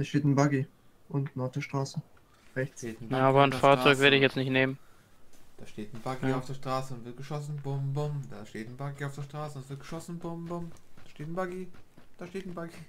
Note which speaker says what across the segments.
Speaker 1: Da steht ein Buggy. Unten auf der Straße. Rechts.
Speaker 2: Steht ein Buggy
Speaker 3: Ja, aber
Speaker 2: auf
Speaker 3: ein
Speaker 2: der
Speaker 3: Fahrzeug
Speaker 2: Straße.
Speaker 3: werde ich jetzt nicht nehmen.
Speaker 2: Da steht ein Buggy
Speaker 3: Ja.
Speaker 2: auf der Straße und wird geschossen. Bum, bum. Da steht ein Buggy auf der Straße und wird geschossen. Bum, bum. Da steht ein Buggy. Da steht ein Buggy.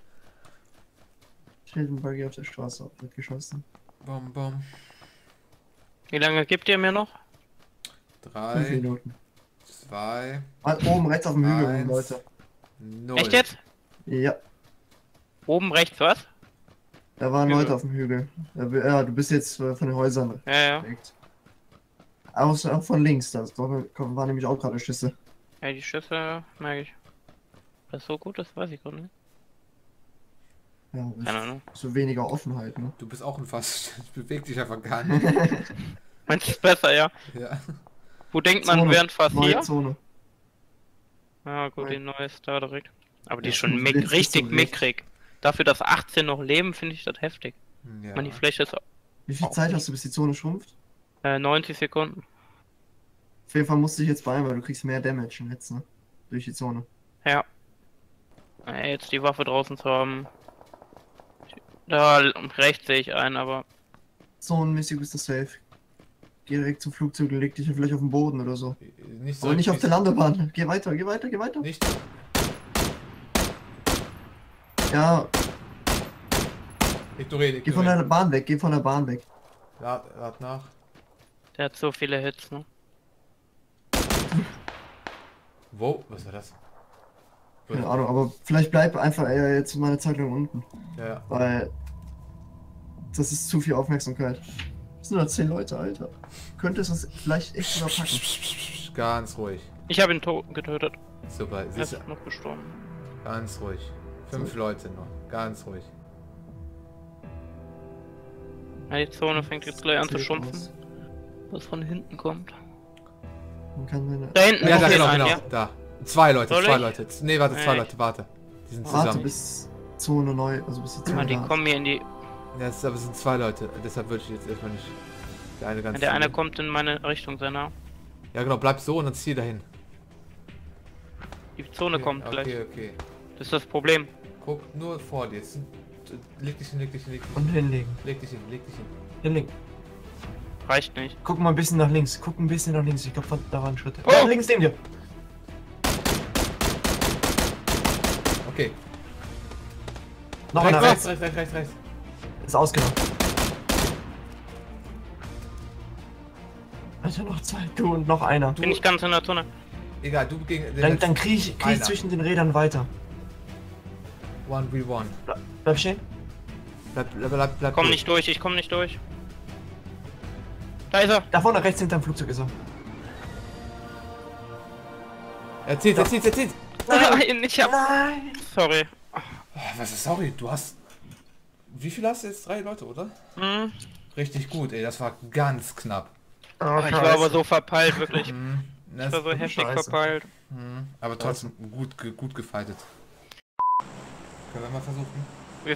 Speaker 1: Steht ein Buggy auf der Straße. Wird geschossen.
Speaker 2: Bum, bum.
Speaker 3: Wie lange gibt ihr mir noch?
Speaker 1: 5
Speaker 2: 3,
Speaker 1: Minuten.
Speaker 2: 2,
Speaker 1: Ah, oben rechts auf dem Hügel,
Speaker 2: 1.
Speaker 1: Leute.
Speaker 2: 0.
Speaker 3: Echt jetzt?
Speaker 1: Ja,
Speaker 3: Oben rechts was?
Speaker 1: da waren
Speaker 3: Hügel.
Speaker 1: Leute auf dem Hügel. Ja, du bist jetzt von den Häusern
Speaker 3: Ja, ja.
Speaker 1: direkt. Auch von links, da waren nämlich auch gerade Schüsse.
Speaker 3: Ja, die Schüsse merke ich. Das so gut ist, weiß ich gar nicht.
Speaker 1: Ja,
Speaker 3: Keine Ahnung.
Speaker 1: so weniger Offenheit, ne?
Speaker 2: Du bist auch ein Fass. Ich beweg dich einfach gar nicht.
Speaker 3: Meinst du es besser, ja?
Speaker 2: Ja.
Speaker 3: Wo denkt man
Speaker 1: Zone.
Speaker 3: während fast
Speaker 1: Neue
Speaker 3: hier?
Speaker 1: Zone.
Speaker 3: Ja gut,
Speaker 1: Nein.
Speaker 3: die neue ist da direkt. Aber die
Speaker 1: Ja,
Speaker 3: ist schon
Speaker 1: das ist
Speaker 3: richtig
Speaker 1: so
Speaker 3: mickrig. Dafür, dass 18 noch leben, finde ich das heftig.
Speaker 2: Ja.
Speaker 3: Man, die Fläche ist
Speaker 1: Wie viel Zeit hast du, bis die Zone schrumpft?
Speaker 3: 90 Sekunden.
Speaker 1: Auf jeden Fall musst du dich jetzt beeilen, weil du kriegst mehr Damage jetzt, ne? Durch die Zone.
Speaker 3: Ja. Jetzt die Waffe draußen zu haben. Da rechts sehe ich einen, aber
Speaker 1: Zonenmäßig bist du safe. Geh direkt zum Flugzeug und leg dich hier vielleicht auf den Boden oder so.
Speaker 2: Nicht so.
Speaker 1: Aber nicht auf der Landebahn. Geh weiter, geh weiter, geh weiter.
Speaker 2: Nicht.
Speaker 1: Ja,
Speaker 2: Ignoriere,
Speaker 1: geh von der Bahn weg, geh von der Bahn weg.
Speaker 2: Lad nach.
Speaker 3: der hat so viele Hits, ne?
Speaker 2: Wo? Was war das?
Speaker 1: Keine Ahnung, aber vielleicht bleib einfach jetzt mal eine Zeit lang unten.
Speaker 2: Ja.
Speaker 1: Weil das ist zu viel Aufmerksamkeit. Das sind nur 10 Leute, Alter. Könntest du es vielleicht echt überpacken.
Speaker 2: Ganz ruhig.
Speaker 3: Ich habe ihn getötet.
Speaker 2: Super.
Speaker 3: Er
Speaker 2: Siehst
Speaker 3: ist
Speaker 2: du?
Speaker 3: noch gestorben.
Speaker 2: Ganz ruhig. 5 Leute noch. Ganz ruhig.
Speaker 3: Ja, die Zone fängt jetzt gleich an zu
Speaker 1: Sieht
Speaker 3: schrumpfen.
Speaker 1: aus.
Speaker 3: Was von hinten kommt.
Speaker 1: Man kann seine...
Speaker 3: Da hinten
Speaker 2: Ja,
Speaker 3: noch
Speaker 2: da,
Speaker 3: den
Speaker 2: genau,
Speaker 3: einen,
Speaker 2: genau.
Speaker 3: ja?
Speaker 2: Da. 2 Leute,
Speaker 3: Soll
Speaker 2: 2
Speaker 3: ich?
Speaker 2: Leute. Nee, warte, 2
Speaker 3: Nee.
Speaker 2: Leute, warte. Die sind
Speaker 1: Warte
Speaker 2: zusammen.
Speaker 1: bis Zone neu, also bis die Zone
Speaker 3: Ah, die
Speaker 1: da ist.
Speaker 3: kommen hier in die...
Speaker 2: Ja, es sind 2 Leute. Deshalb würde ich jetzt erstmal nicht. Der eine ganz.
Speaker 3: Der eine
Speaker 2: viele.
Speaker 3: kommt in meine Richtung, sehr nah.
Speaker 2: Ja, genau, bleib so und dann zieh dahin.
Speaker 3: Die Zone kommt gleich.
Speaker 2: Okay, okay.
Speaker 3: Das ist das Problem.
Speaker 2: Guck nur vor dir. Leg dich hin, leg dich hin, leg dich hin.
Speaker 1: Und hinlegen.
Speaker 2: Leg dich hin, leg dich hin.
Speaker 1: Hinlegen.
Speaker 3: Reicht nicht.
Speaker 1: Guck mal ein bisschen nach links. Guck ein bisschen nach links. Ich glaube, da waren Schritte.
Speaker 3: Oh!
Speaker 1: Ja, links neben dir.
Speaker 2: Okay.
Speaker 1: Noch einer
Speaker 2: rechts,
Speaker 1: rechts.
Speaker 2: rechts.
Speaker 1: Ist ausgenommen. Alter, noch 2. Du und noch einer.
Speaker 3: Bin ich ganz in der Zone.
Speaker 2: Egal, du gegen den
Speaker 1: Dann krieg ich
Speaker 2: Einer.
Speaker 1: zwischen den Rädern weiter.
Speaker 2: 1v1.
Speaker 1: Bleib stehen.
Speaker 2: Bleib
Speaker 3: Komm
Speaker 2: ruhig.
Speaker 3: nicht durch, ich komm nicht durch. Da ist er.
Speaker 1: Da vorne rechts hinterm Flugzeug ist er.
Speaker 2: Er zieht.
Speaker 3: Nein, ich hab...
Speaker 1: Nein!
Speaker 3: Sorry.
Speaker 2: Was ist, sorry, du hast. Wie viel hast du jetzt? 3 Leute, oder?
Speaker 3: Hm.
Speaker 2: Richtig gut, ey, das war ganz knapp.
Speaker 1: Oh,
Speaker 3: Ich war aber so verpeilt, wirklich.
Speaker 2: Das,
Speaker 3: Ich war so heftig
Speaker 1: Scheiße.
Speaker 3: verpeilt.
Speaker 2: aber trotzdem gut gefightet. Können wir mal versuchen?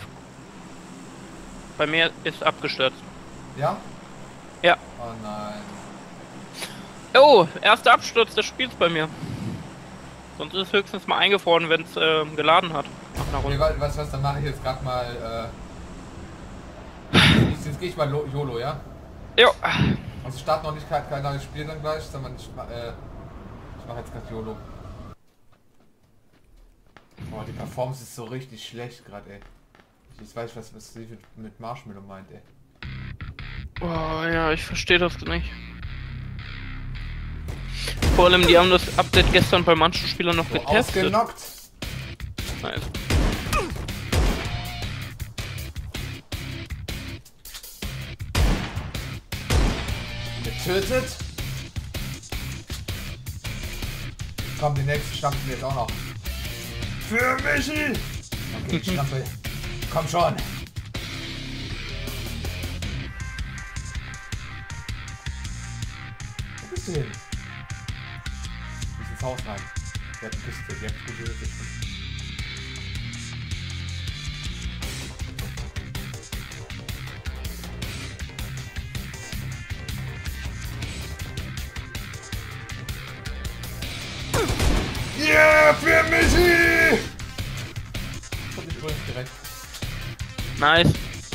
Speaker 3: Bei mir ist abgestürzt.
Speaker 2: Ja?
Speaker 3: Ja.
Speaker 2: Oh nein.
Speaker 3: Oh, erster Absturz des Spiels bei mir. Sonst ist es höchstens mal eingefroren, wenn es geladen hat. Nach
Speaker 2: Nee,
Speaker 3: unten.
Speaker 2: weißt du was, dann mache ich jetzt gerade mal, jetzt gehe ich mal YOLO, ja?
Speaker 3: Jo.
Speaker 2: Also ich starte noch nicht kein neues Spiel dann gleich, sondern ich mache jetzt gerade YOLO. Boah, die Performance ist so richtig schlecht gerade, ey. Ich weiß was sie mit Marshmallow meint, ey.
Speaker 3: Oh ja, ich verstehe das nicht. Vor allem, die haben das Update gestern bei manchen Spielern noch
Speaker 2: So
Speaker 3: getestet.
Speaker 2: ausgenockt.
Speaker 3: Nice.
Speaker 2: Getötet. Komm, die nächsten schnappen wir jetzt auch noch. Für Michi! Okay, ich schnappe. Komm schon. Wo bist du hin? Du bist ins Haus rein. Der hat eine Kiste, die hat gute Hilfe. Yeah, für Michi! Das hab ich übrigens direkt.
Speaker 3: Nice.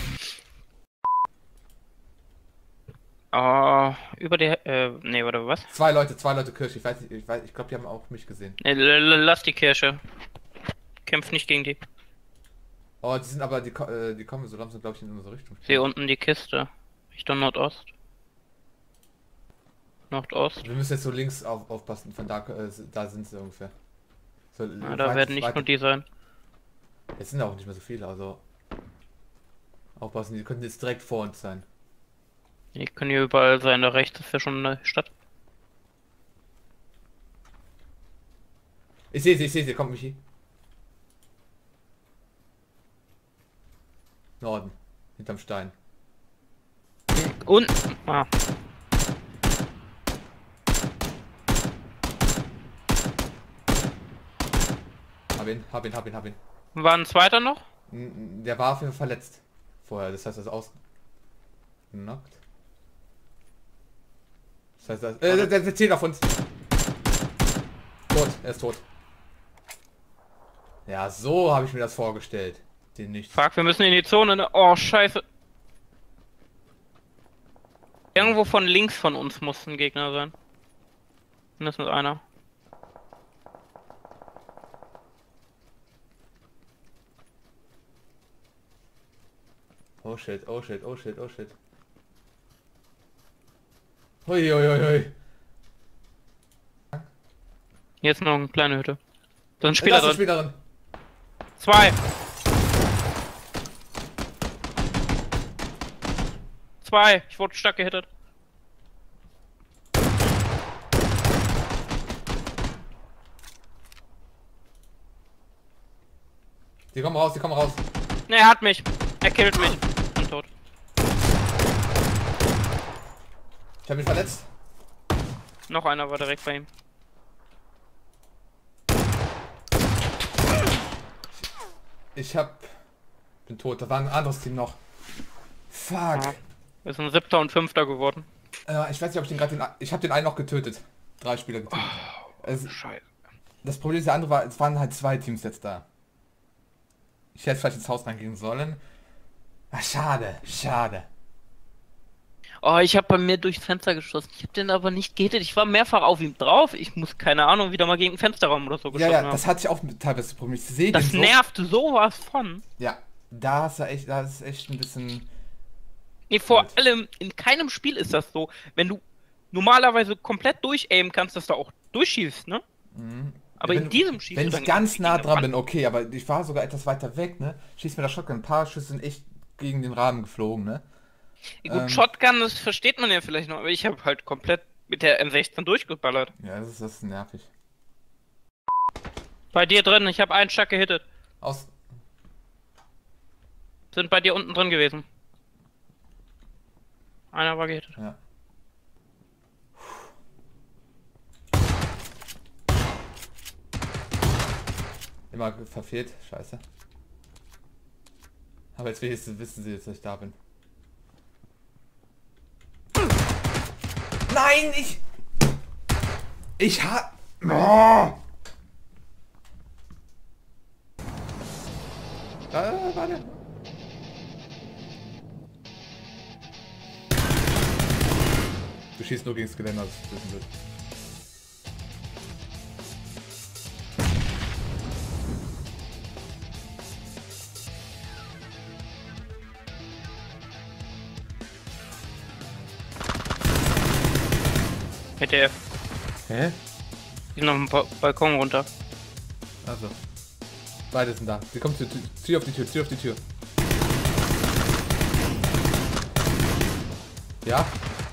Speaker 3: Oh, über die. Nee, warte, was?
Speaker 2: Zwei Leute Kirche. Ich weiß nicht, ich glaube, die haben auch mich gesehen.
Speaker 3: Nee, lass die Kirche. Kämpf nicht gegen die.
Speaker 2: Oh, die sind aber, die kommen so langsam, glaube ich, in unsere Richtung.
Speaker 3: Sehe unten die Kiste. Richtung Nordost. Nordost.
Speaker 2: Wir müssen jetzt so links aufpassen, von da, da sind sie ungefähr. So,
Speaker 3: Na, da werden nicht nur die sein.
Speaker 2: Es sind auch nicht mehr so viele, also aufpassen, die könnten jetzt direkt vor uns sein.
Speaker 3: Die können hier überall sein, da rechts ist ja schon eine Stadt.
Speaker 2: Ich sehe sie, kommt Michi. Norden, hinterm Stein.
Speaker 3: Unten. Ah.
Speaker 2: Hab ihn.
Speaker 3: War ein zweiter noch?
Speaker 2: Der war auf jeden Fall verletzt vorher, das heißt, er ist ausgenockt. Das heißt, der zählt auf uns. Tot, er ist tot. Ja, so habe ich mir das vorgestellt. Den nicht.
Speaker 3: Fuck, wir müssen in die Zone. Ne? Oh, scheiße. Irgendwo von links von uns muss ein Gegner sein. Mindestens einer.
Speaker 2: Oh shit. Hui.
Speaker 3: Hier ist noch eine kleine Hütte. Da ist ein Spieler drin.
Speaker 2: Spielerin.
Speaker 3: 2. 2. Ich wurde stark gehittet.
Speaker 2: Die kommen raus.
Speaker 3: Ne, er hat mich. Er killt mich. Ich bin tot.
Speaker 2: Ich habe mich verletzt.
Speaker 3: Noch einer war direkt bei ihm.
Speaker 2: Bin tot. Da war ein anderes Team noch. Fuck.
Speaker 3: Ja. Wir sind 7. und 5. geworden.
Speaker 2: Ich weiß nicht, ob ich den gerade ich habe den einen noch getötet. 3 Spieler getötet.
Speaker 3: Scheiße.
Speaker 2: Das Problem ist, der andere war, es waren halt 2 Teams jetzt da. Ich hätte vielleicht ins Haus reingehen sollen. Ach, schade.
Speaker 3: Oh, ich habe bei mir durchs Fenster geschossen. Ich habe den aber nicht gehittet. Ich war mehrfach auf ihm drauf. Ich muss, keine Ahnung, wieder mal gegen den Fensterraum oder so geschossen haben.
Speaker 2: Das hatte ich auch teilweise das Problem. Ich sehe
Speaker 3: das
Speaker 2: den
Speaker 3: nervt sowas von.
Speaker 2: Ja, da ist echt ein bisschen...
Speaker 3: Nee, vor allem, in keinem Spiel ist das so. Wenn du normalerweise komplett durchaimen kannst, dass du auch durchschießt, ne?
Speaker 2: Mhm.
Speaker 3: Aber in diesem schießt
Speaker 2: wenn
Speaker 3: du
Speaker 2: ich ganz nah dran bin, okay, aber ich war sogar etwas weiter weg, ne? Schießt mir der Shotgun, ein paar Schüsse sind echt gegen den Rahmen geflogen, ne?
Speaker 3: Ja, gut, Shotgun, das versteht man ja vielleicht noch, aber ich habe halt komplett mit der M16 durchgeballert.
Speaker 2: Ja, das ist nervig.
Speaker 3: Bei dir drin, ich habe einen Schack gehittet. Sind bei dir unten drin gewesen. Einer war gehittet.
Speaker 2: Ja. Immer verfehlt, scheiße. Aber jetzt wenigstens wissen sie jetzt, dass ich da bin. Nein, Oh! Warte. Du schießt nur gegen das Geländer, das wissen will.
Speaker 3: ETF.
Speaker 2: Hä?
Speaker 3: Die sind auf dem Balkon runter.
Speaker 2: Also. Beide sind da. Sie kommt Tür auf die Tür. Ja?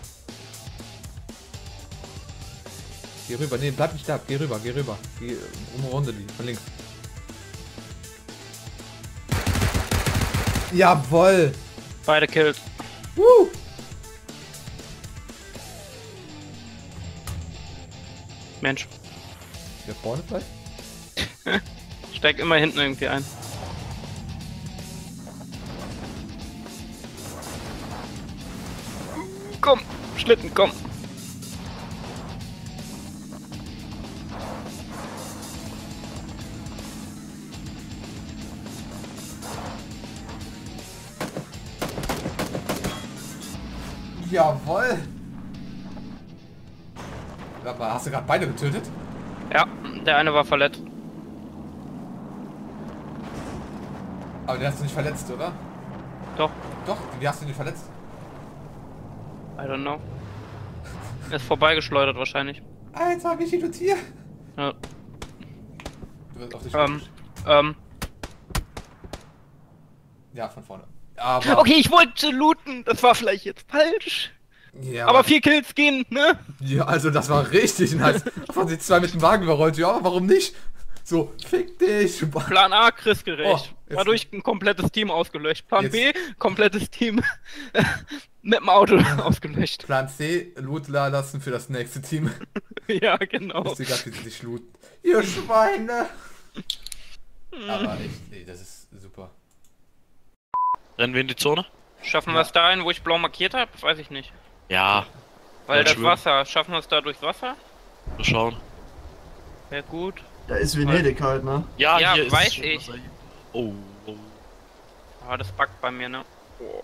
Speaker 2: Geh rüber, nee, bleib nicht da. Geh rüber. Geh runter, die, von links. Jawoll!
Speaker 3: Beide Kills. Mensch.
Speaker 2: Hier vorne vielleicht?
Speaker 3: Steig immer hinten irgendwie ein. Komm, Schlitten, komm.
Speaker 2: Jawohl. Warte mal, hast du gerade beide getötet?
Speaker 3: Ja, der eine war verletzt.
Speaker 2: Aber den hast du nicht verletzt, oder?
Speaker 3: Doch,
Speaker 2: Doch, die hast du nicht verletzt.
Speaker 3: I don't know. Er ist vorbeigeschleudert wahrscheinlich.
Speaker 2: Alter, Michi, du Tier.
Speaker 3: Ja.
Speaker 2: Du wirst auf dich Ja, von vorne. Aber...
Speaker 3: Okay, ich wollte looten. Das war vielleicht jetzt falsch.
Speaker 2: Ja,
Speaker 3: Aber 4 Kills gehen, ne?
Speaker 2: ja, also das war richtig nice. Von die zwei mit dem Wagen überrollt. Ja, warum nicht? So, fick dich.
Speaker 3: Plan A, Chris gerecht.
Speaker 2: Oh,
Speaker 3: War durch ein komplettes Team ausgelöscht. Plan
Speaker 2: Jetzt.
Speaker 3: B, komplettes Team mit dem Auto ausgelöscht.
Speaker 2: Plan C, Loot lassen für das nächste Team.
Speaker 3: Ja, genau.
Speaker 2: Ich sehe gerade, wie sie sich looten. Ihr Schweine! Aber echt, nee, das ist super.
Speaker 4: Rennen wir in die Zone?
Speaker 3: Schaffen wir es dahin, wo ich blau markiert habe? Weiß ich nicht.
Speaker 4: Ja.
Speaker 3: Weil
Speaker 4: Ja,
Speaker 3: das
Speaker 4: schwimmen.
Speaker 3: Wasser, schaffen wir es da durchs Wasser?
Speaker 4: Mal schauen.
Speaker 3: Wäre gut.
Speaker 1: Da ist Venedig halt, ne?
Speaker 4: Ja,
Speaker 3: Ja,
Speaker 4: hier
Speaker 3: weiß
Speaker 4: ist schon
Speaker 3: ich.
Speaker 4: Wasser. Oh, oh.
Speaker 3: Ah, das backt bei mir, ne? Oh.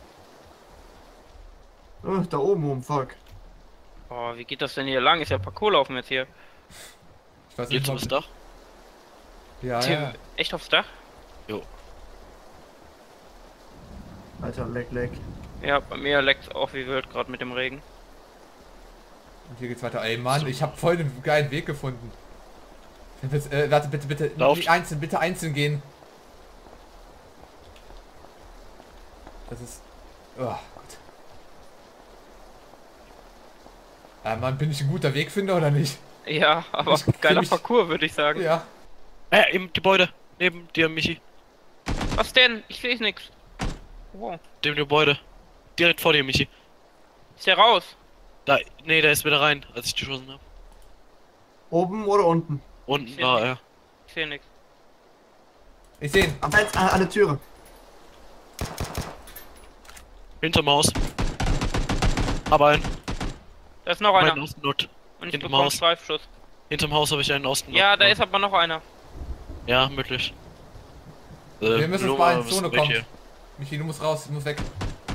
Speaker 1: Oh, da oben, fuck.
Speaker 3: Oh, wie geht das denn hier lang? Ist ja Parkour laufen jetzt hier.
Speaker 2: Ich weiß
Speaker 4: Geht's
Speaker 2: nicht,
Speaker 4: aufs Dach?
Speaker 2: Ja, ja.
Speaker 3: Echt aufs Dach?
Speaker 4: Jo.
Speaker 1: Alter, leck.
Speaker 3: Ja, bei mir leckt auch wie wild gerade mit dem Regen.
Speaker 2: Und hier geht's weiter. Ey, Mann, ich habe voll den geilen Weg gefunden. Warte, bitte.
Speaker 4: Lauft.
Speaker 2: Nicht einzeln, bitte einzeln gehen. Das ist... Oh, Gott. Mann, bin ich ein guter Wegfinder oder nicht?
Speaker 3: Ja, aber
Speaker 2: Ich-
Speaker 3: geiler
Speaker 2: mich-
Speaker 3: Parcours, würde ich sagen.
Speaker 2: Ja.
Speaker 4: Im Gebäude. Neben dir, Michi.
Speaker 3: Was denn? Ich sehe nix. Wow.
Speaker 4: Dem Gebäude. Direkt vor dir, Michi.
Speaker 3: Ist der raus?
Speaker 4: Da, nee, der ist wieder rein, als ich geschossen habe.
Speaker 1: Oben oder unten?
Speaker 4: Unten
Speaker 3: Ich
Speaker 4: war
Speaker 3: seh
Speaker 4: er.
Speaker 3: Ich sehe nix.
Speaker 2: Ich sehe ihn.
Speaker 1: Am Fenster, an der Türe.
Speaker 4: Hinterm Haus. Aber einen.
Speaker 3: Da ist noch
Speaker 4: Einen
Speaker 3: einer.
Speaker 4: ausgenockt.
Speaker 3: Und ich
Speaker 4: hinterm
Speaker 3: bekomme
Speaker 4: Haus.
Speaker 3: Streifschuss.
Speaker 4: Hinterm Haus habe ich einen ausgenockt.
Speaker 3: Ja, da ist aber noch einer.
Speaker 4: Ja, möglich.
Speaker 2: Wir müssen
Speaker 4: Loma,
Speaker 2: mal in die
Speaker 4: wir müssen
Speaker 2: Zone
Speaker 4: weg
Speaker 2: kommen.
Speaker 4: hier.
Speaker 2: Michi, du musst raus, du musst weg.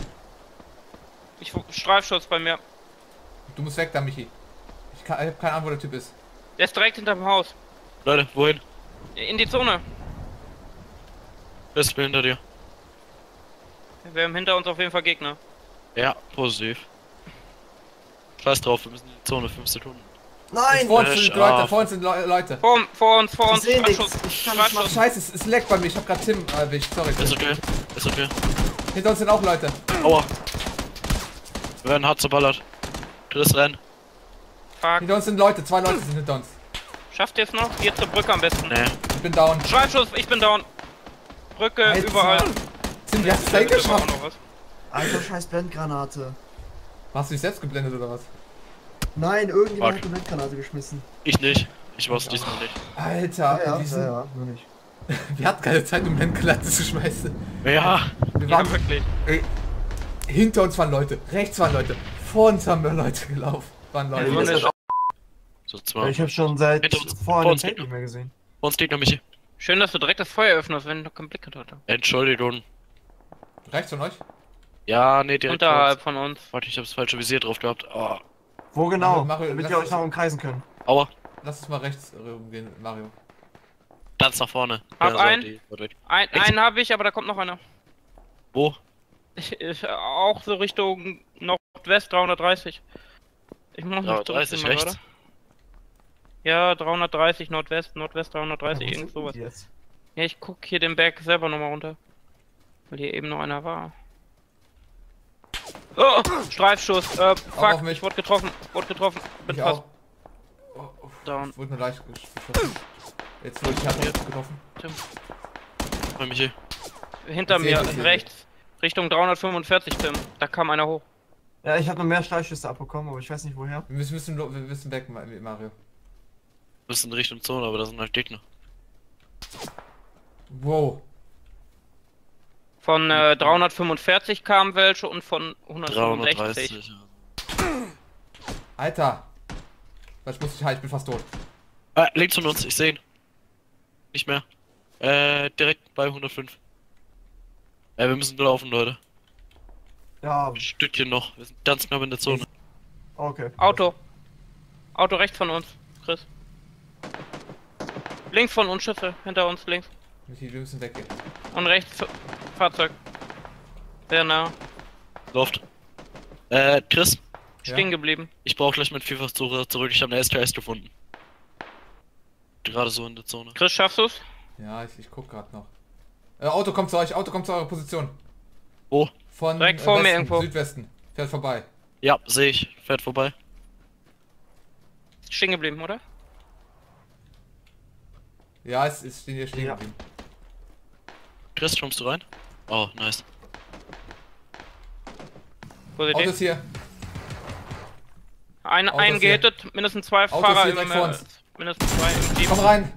Speaker 3: Streifschuss bei mir.
Speaker 2: Du musst weg da, Michi. Ich hab keine Ahnung, wo der Typ ist.
Speaker 3: Der ist direkt hinterm Haus.
Speaker 4: Leute, wohin?
Speaker 3: In die Zone.
Speaker 4: Wer ist hinter dir?
Speaker 3: Wir haben hinter uns auf jeden Fall Gegner.
Speaker 4: Ja, positiv. Scheiß drauf, wir müssen in die Zone, 5 Sekunden.
Speaker 1: Nein!
Speaker 2: Vor uns sind
Speaker 4: Flash
Speaker 2: Leute,
Speaker 4: off.
Speaker 2: vor uns sind Leute.
Speaker 3: Vor uns,
Speaker 1: Ich seh nix.
Speaker 3: Streifschuss.
Speaker 1: Ich kann nicht
Speaker 3: Streifschuss.
Speaker 1: machen.
Speaker 2: Scheiße, es leckt bei mir. Ich hab grad Tim erwischt. Sorry.
Speaker 4: Ist okay, ist okay.
Speaker 2: Hinter uns sind auch Leute.
Speaker 4: Aua. Wir werden hart zerballert. Chris, renn.
Speaker 3: Fuck.
Speaker 2: Hinter uns sind Leute. 2 Leute sind hinter uns.
Speaker 3: Schafft ihr es noch? Geht zur Brücke am besten.
Speaker 4: Nee.
Speaker 2: Ich bin down.
Speaker 3: Streifschuss, ich bin down. Brücke,
Speaker 2: Alter.
Speaker 3: überall.
Speaker 2: Tim, wie hast du das
Speaker 3: Da ist aber auch
Speaker 2: geschafft?
Speaker 3: noch was.
Speaker 1: Alter, scheiß Blendgranate.
Speaker 2: Hast du dich selbst geblendet oder was?
Speaker 1: Nein, irgendjemand
Speaker 4: Fuck.
Speaker 1: hat eine Blendgranate geschmissen.
Speaker 4: Ich nicht. Ich war's diesmal nicht.
Speaker 2: Alter,
Speaker 1: nur nicht.
Speaker 2: wir hatten keine Zeit, um Blendgranate zu schmeißen.
Speaker 4: Ja.
Speaker 2: Wir waren,
Speaker 3: Ja, wirklich.
Speaker 2: ey, hinter uns waren Leute, rechts waren Leute, vor uns haben wir Leute gelaufen. Waren
Speaker 3: Ja,
Speaker 2: Leute.
Speaker 3: so eine
Speaker 4: So, zwei.
Speaker 1: Ich habe schon seit
Speaker 4: Hinter uns-
Speaker 1: vorhin
Speaker 4: vor
Speaker 1: den
Speaker 4: uns
Speaker 1: Feld
Speaker 4: Gegner.
Speaker 1: nicht mehr gesehen.
Speaker 4: Vor uns Gegner, Michi.
Speaker 3: Schön, dass du direkt das Feuer öffnest, wenn du keinen Blick hatte.
Speaker 4: Entschuldigung.
Speaker 2: Rechts von euch?
Speaker 4: Ja, nee, direkt vor
Speaker 3: Unterhalb
Speaker 4: uns.
Speaker 3: von uns.
Speaker 4: Warte, ich hab's falsche Visier drauf gehabt. Oh.
Speaker 1: Wo genau?
Speaker 2: Mario,
Speaker 1: Damit
Speaker 2: lass
Speaker 1: wir euch
Speaker 2: es-
Speaker 1: noch umkreisen können.
Speaker 4: Aua.
Speaker 2: Lass uns mal rechts rumgehen, Mario.
Speaker 4: Ganz nach vorne.
Speaker 3: Hab einen.
Speaker 4: Die- warte, weg.
Speaker 3: Einen habe ich, aber da kommt noch einer.
Speaker 4: Wo?
Speaker 3: Auch so Richtung Nordwest 330. Ich muss
Speaker 4: Ja,
Speaker 3: mich
Speaker 4: 30
Speaker 3: zurückziehen,
Speaker 4: rechts.
Speaker 3: oder? Ja, 330 Nordwest 330,
Speaker 1: wo
Speaker 3: irgend
Speaker 1: sind
Speaker 3: sowas.
Speaker 1: die jetzt?
Speaker 3: Ja, ich guck hier den Berg selber nochmal runter. Weil hier eben noch einer war. Oh, Streifschuss,
Speaker 2: auf
Speaker 3: fuck,
Speaker 2: mich.
Speaker 3: ich wurde getroffen, bin
Speaker 2: Ich
Speaker 3: fast
Speaker 2: auch. Oh,
Speaker 3: down.
Speaker 2: ich wurde nur leicht geschossen. Jetzt wurde ich härter getroffen.
Speaker 4: Bei Michi.
Speaker 3: Hinter
Speaker 2: Ich seh
Speaker 3: mir,
Speaker 2: dich hier
Speaker 3: rechts, Richtung 345, Tim. Da kam einer hoch.
Speaker 1: Ja, ich habe noch mehr Streifschüsse abbekommen, aber ich weiß nicht woher.
Speaker 2: Wir müssen weg, Mario.
Speaker 4: Wir müssen in Richtung Zone, aber da sind halt Gegner.
Speaker 2: Wow.
Speaker 3: Von 345 kamen welche und von 165.
Speaker 4: 330. Ja.
Speaker 2: Alter. Was muss ich halt, ich bin fast tot.
Speaker 4: Links von uns, ich seh ihn. Nicht mehr. Direkt bei 105. Wir müssen laufen, Leute.
Speaker 1: Ja,
Speaker 4: Ein Stückchen noch. Wir sind ganz knapp in der Zone.
Speaker 1: okay.
Speaker 3: Auto. Auto rechts von uns, Chris. Links von uns Schiffe, hinter uns links.
Speaker 2: Michi, wir müssen weggehen.
Speaker 3: Und rechts Fahrzeug. Sehr nah.
Speaker 4: Läuft. Chris,
Speaker 3: Stehen geblieben.
Speaker 4: ich brauche gleich mit Vielfachsucher zurück. Ich habe eine SKS gefunden. Gerade so in der Zone.
Speaker 3: Chris, schaffst du's?
Speaker 2: Ja, ich guck gerade noch. Auto kommt zu euch, Auto kommt zu eurer Position.
Speaker 4: Oh,
Speaker 2: Von
Speaker 3: Direkt vor mir
Speaker 2: Westen,
Speaker 3: irgendwo.
Speaker 2: Südwesten. Fährt vorbei.
Speaker 4: ja, sehe ich. Fährt vorbei.
Speaker 3: Stehen geblieben, oder?
Speaker 2: Ja, es ist stehen hier stehen
Speaker 1: Ja.
Speaker 2: geblieben.
Speaker 4: Chris, kommst du rein? Oh, nice.
Speaker 3: Positiv.
Speaker 2: Autos hier.
Speaker 3: Einen
Speaker 2: Autos hier.
Speaker 3: gehittet, mindestens zwei
Speaker 2: Autos
Speaker 3: Fahrer
Speaker 2: hier
Speaker 3: im,
Speaker 2: direkt vor uns.
Speaker 3: mindestens zwei im Team.
Speaker 2: Komm rein.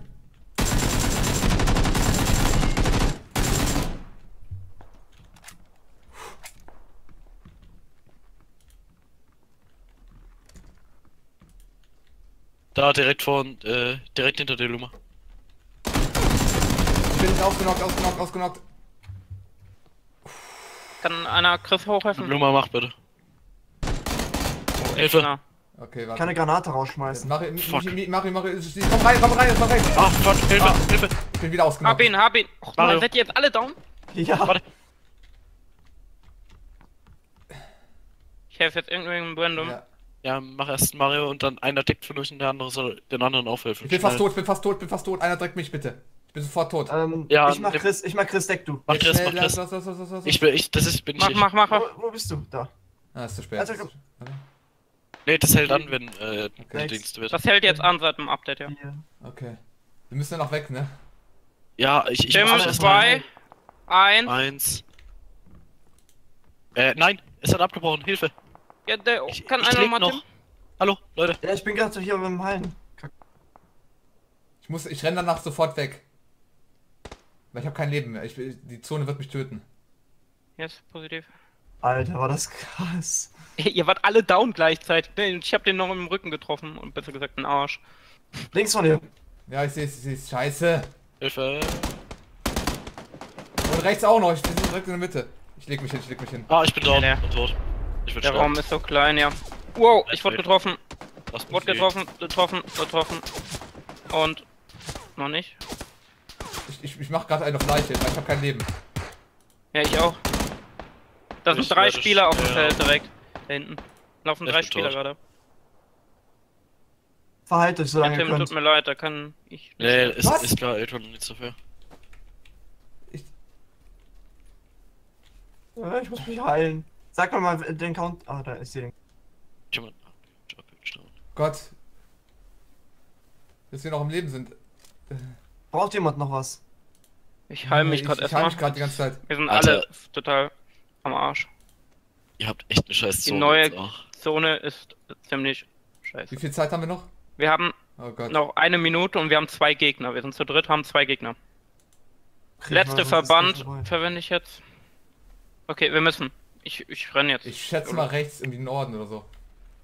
Speaker 4: Da, direkt direkt hinter der Luma.
Speaker 2: Ich bin ausgenockt.
Speaker 3: Kann einer Chris hochhelfen?
Speaker 4: Luma, mach bitte. Hilfe.
Speaker 3: Na,
Speaker 2: Okay, warte.
Speaker 1: Keine Granate rausschmeißen.
Speaker 2: Mach,
Speaker 4: Fuck.
Speaker 2: komm rein.
Speaker 4: Ah, fuck, Hilfe, Hilfe.
Speaker 2: Ich bin wieder ausgenockt.
Speaker 3: hab ihn. Och,
Speaker 4: Mario.
Speaker 3: Mann, seid ihr jetzt alle down?
Speaker 1: Ja.
Speaker 4: Warte.
Speaker 3: Ich helfe jetzt irgendwem random.
Speaker 2: Ja.
Speaker 4: Ja, mach erst Mario und dann einer deckt von euch und der andere soll den anderen aufhelfen.
Speaker 2: Ich bin fast tot. Einer drückt mich bitte. Ich bin sofort tot.
Speaker 4: Ja,
Speaker 1: ich mach Chris, deck du.
Speaker 4: Mach Chris, mach
Speaker 2: Los.
Speaker 4: Chris. Bin ich nicht.
Speaker 3: Mach.
Speaker 1: Wo bist du? Da.
Speaker 2: Ah, ist zu spät.
Speaker 1: Also, komm.
Speaker 4: Nee, das hält an, wenn,
Speaker 1: Okay.
Speaker 4: Dings wird.
Speaker 3: Das hält jetzt an seit dem Update, ja.
Speaker 1: Hier.
Speaker 2: Okay. Wir müssen ja noch weg, ne?
Speaker 4: Ja, ich
Speaker 3: Tim,
Speaker 4: mach erst
Speaker 3: 2, 1.
Speaker 4: 1. Nein, es hat abgebrochen, Hilfe.
Speaker 3: Ja, der kann
Speaker 4: Ich
Speaker 3: einer
Speaker 4: leg
Speaker 3: mal
Speaker 4: noch.
Speaker 3: Tim?
Speaker 4: Hallo, Leute.
Speaker 1: Ja, ich bin gerade so hier beim Hallen.
Speaker 2: Ich renn danach sofort weg. Weil ich habe kein Leben mehr. Die Zone wird mich töten.
Speaker 3: Yes, positiv.
Speaker 1: Alter, war das krass.
Speaker 3: Ihr wart alle down gleichzeitig. Ne, ich hab den noch im Rücken getroffen und besser gesagt einen Arsch.
Speaker 1: Links von dir.
Speaker 2: Ja, ich seh's. Scheiße.
Speaker 4: Hilfe.
Speaker 2: Und rechts auch noch. Ich bin direkt in der Mitte. Ich leg mich hin.
Speaker 4: Ah, ich bin down.
Speaker 3: Ja,
Speaker 4: Bin tot. Ich bin
Speaker 3: Der Raum ist so klein, ja. Wow, ich wurde getroffen.
Speaker 4: Lass mich
Speaker 3: Wurde getroffen. Und noch nicht.
Speaker 2: Ich mach gerade einen auf Leiche, weil ich habe kein Leben.
Speaker 3: Ja, ich auch. Da
Speaker 4: Ich
Speaker 3: sind 3
Speaker 4: werde
Speaker 3: Spieler auf dem
Speaker 4: schwer.
Speaker 3: Feld direkt. Da hinten. Laufen
Speaker 4: Ich
Speaker 3: 3
Speaker 4: bin
Speaker 3: Spieler
Speaker 4: tot.
Speaker 3: gerade.
Speaker 1: Verhalt euch,
Speaker 3: Ja,
Speaker 1: solange ihr
Speaker 3: Tim,
Speaker 1: könnt.
Speaker 3: tut mir leid, da kann ich nicht.
Speaker 4: Nee,
Speaker 2: Was?
Speaker 4: ist klar, Eltron nichts dafür.
Speaker 1: Ja, ich muss mich heilen. Sag mal den Count. Ah, da ist sie.
Speaker 4: Jemand.
Speaker 2: Gott. Dass wir noch im Leben sind.
Speaker 1: Braucht jemand noch was?
Speaker 3: Ich heile mich gerade
Speaker 2: Ich heile
Speaker 3: erstmal.
Speaker 2: mich gerade die ganze Zeit.
Speaker 3: Wir sind
Speaker 4: Alter.
Speaker 3: alle total am Arsch.
Speaker 4: Ihr habt echt eine scheiß
Speaker 3: Die
Speaker 4: Zone
Speaker 3: neue
Speaker 4: jetzt auch.
Speaker 3: Zone ist ziemlich scheiße.
Speaker 2: Wie viel Zeit haben wir noch?
Speaker 3: Wir haben
Speaker 2: Oh Gott.
Speaker 3: noch 1 Minute und wir haben 2 Gegner. Wir sind zu dritt, haben 2 Gegner. Letzte
Speaker 1: Sonst ist
Speaker 3: Verband
Speaker 1: das vorbei.
Speaker 3: verwende ich jetzt. Okay, wir müssen. Ich renne jetzt.
Speaker 2: Ich schätze mal rechts irgendwie Norden oder so.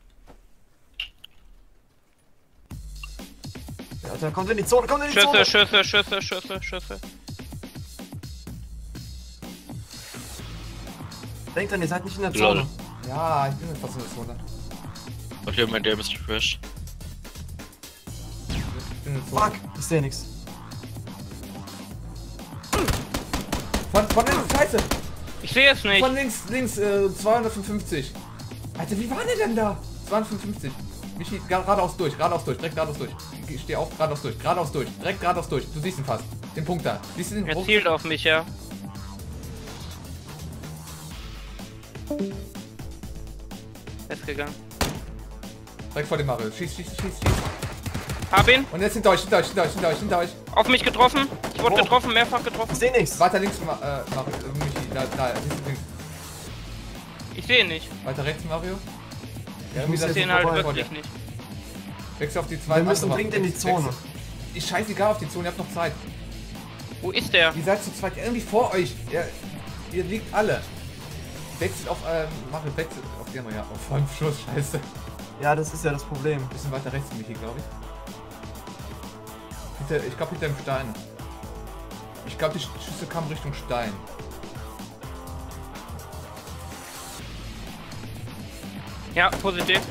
Speaker 1: Ja, Alter, kommt in die Zone, kommt in die
Speaker 3: Schüsse,
Speaker 1: Zone!
Speaker 3: Schüsse.
Speaker 1: Denkt dran, ihr seid nicht in der
Speaker 4: Lol.
Speaker 1: Zone.
Speaker 2: Ja, ich bin jetzt fast in der Zone.
Speaker 4: Okay, mein Game ist geflasht.
Speaker 2: Ich bin in der Zone.
Speaker 1: Fuck, ich sehe nichts.
Speaker 2: Von links, scheiße!
Speaker 3: Ich sehe es nicht.
Speaker 2: Von links, 255. Alter, wie war der denn da? 255. Michi, geradeaus durch, direkt geradeaus durch. Ich steh auf, geradeaus durch, direkt geradeaus durch. Du siehst ihn fast. Den Punkt da. Siehst du den
Speaker 3: Er
Speaker 2: Punkt?
Speaker 3: zielt auf mich, ja. Festgegangen.
Speaker 2: Direkt vor dem Mario. Schieß.
Speaker 3: Hab ihn.
Speaker 2: Und jetzt hinter euch.
Speaker 3: Auf mich getroffen. Ich wurde
Speaker 1: Wo?
Speaker 3: getroffen, mehrfach getroffen.
Speaker 1: Ich sehe nichts.
Speaker 2: Weiter links, Mario, Michi, da, siehst du links.
Speaker 3: Ich sehe ihn nicht.
Speaker 2: Weiter rechts, Mario. Ja,
Speaker 1: muss
Speaker 3: Ich
Speaker 1: jetzt
Speaker 3: sehe ihn
Speaker 1: vorbei
Speaker 3: halt
Speaker 2: vor
Speaker 3: wirklich
Speaker 2: dir.
Speaker 3: nicht.
Speaker 2: Wechsel auf die 2.
Speaker 1: Wir müssen dringend in die Zone.
Speaker 2: Ich scheißegal auf die Zone, ihr habt noch Zeit.
Speaker 3: Wo ist der?
Speaker 2: Ihr seid zu zweit irgendwie vor euch. Ihr liegt alle. Wechselt auf, Mario, wechselt auf die andere, ja. Auf einem Schuss, scheiße.
Speaker 1: Ja, das ist ja das Problem.
Speaker 2: Bisschen weiter rechts, Michi, glaube ich. Ich glaube hinter dem Stein. Ich glaube, die Schüsse kamen Richtung Stein.
Speaker 3: Ja, positiv.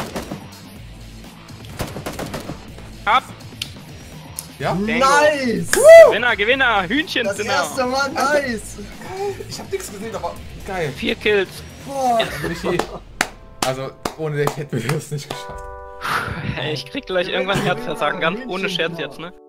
Speaker 3: Hab!
Speaker 2: Ja?
Speaker 1: Nice!
Speaker 3: Gewinner, Hühnchen,
Speaker 1: Das erste Mal nice!
Speaker 2: Ich hab nichts gesehen, aber geil.
Speaker 3: 4 Kills.
Speaker 1: Boah.
Speaker 2: Michi. Also, ohne dich hätten wir das nicht geschafft.
Speaker 3: Ich krieg gleich irgendwann Herzversagen, ganz ohne Scherz jetzt, ne?